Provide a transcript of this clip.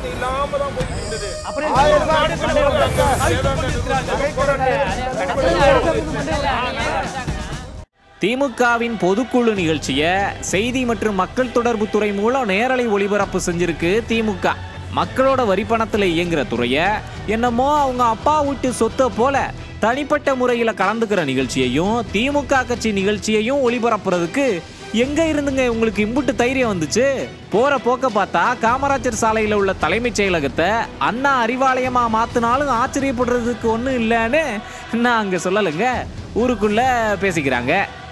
இல்லாம தான் போயிட்டு இருந்தது. திமுகவின் பொதுக்குழு நிகழ்ச்சியை செய்தி மற்றும் மக்கள் தொடர்பு துறை மூலம் நேரலை ஒளிபரப்பு செஞ்சிருக்கு திமுக. மக்களோட வரிப்பணத்தில் இயங்குற துறையை என்னமோ அவங்க அப்பா வீட்டு சொத்தை போல தனிப்பட்ட முறையில் கலந்துக்கிற நிகழ்ச்சியையும் திமுக கட்சி நிகழ்ச்சியையும் ஒளிபரப்புறதுக்கு எங்க இருந்துங்க உங்களுக்கு இம்புட்டு தைரியம் வந்துச்சு? போற போக்க பார்த்தா காமராஜர் சாலையில் உள்ள தலைமைச் செயலகத்தை அண்ணா அறிவாலயமா மாத்தினாலும் ஆச்சரியப்படுறதுக்கு ஒன்றும் இல்லைன்னு நான் அங்க சொல்லலைங்க, ஊருக்குள்ள பேசிக்கிறாங்க.